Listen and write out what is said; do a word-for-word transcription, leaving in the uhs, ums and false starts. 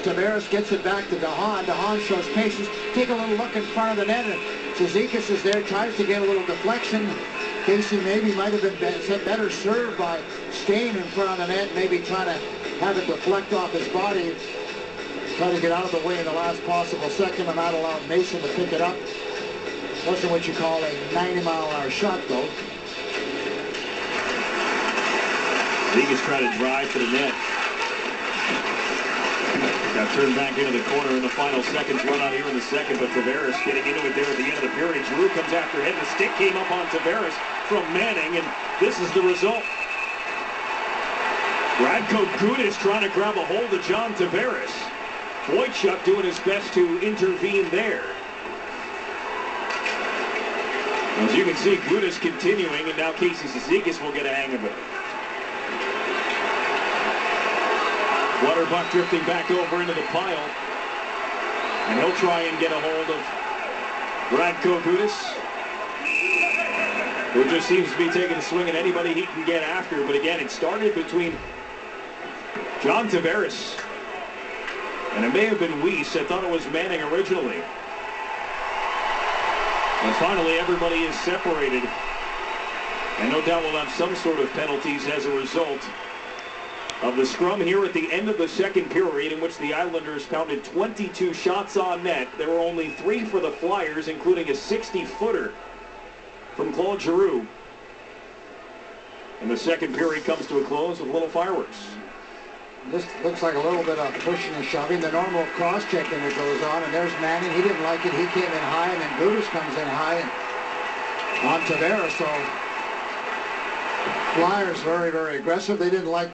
Tavares gets it back to DeHaan. DeHaan shows patience. Take a little look in front of the net. And Cizikas is there, tries to get a little deflection. Casey maybe might have been better served by staying in front of the net, maybe trying to have it deflect off his body. Try to get out of the way in the last possible second and not allow Mason to pick it up. Wasn't what you call a ninety mile an hour shot, though. Vegas trying to drive to the net. Got turned back into the corner in the final seconds. Run out here in the second, but Tavares getting into it there at the end of the period. Giroux comes after him. The stick came up on Tavares from Manning, and this is the result. Radko Gudas trying to grab a hold of John Tavares. Wojciech doing his best to intervene there. As you can see, Gudas continuing, and now Casey Cizikas will get a hang of it. Clutterbuck drifting back over into the pile. And he'll try and get a hold of Radko Gudas, who just seems to be taking a swing at anybody he can get after. But again, it started between John Tavares, and it may have been Weiss. I thought it was Manning originally. And finally, everybody is separated. And no doubt we'll have some sort of penalties as a result of the scrum here at the end of the second period, in which the Islanders pounded twenty-two shots on net. There were only three for the Flyers, including a sixty footer from Claude Giroux. And the second period comes to a close with little fireworks. This looks like a little bit of pushing and shoving, the normal cross-checking that goes on, and there's Manning. He didn't like it. He came in high, and then Gudas comes in high and on Tavares. So Flyers very, very aggressive. They didn't like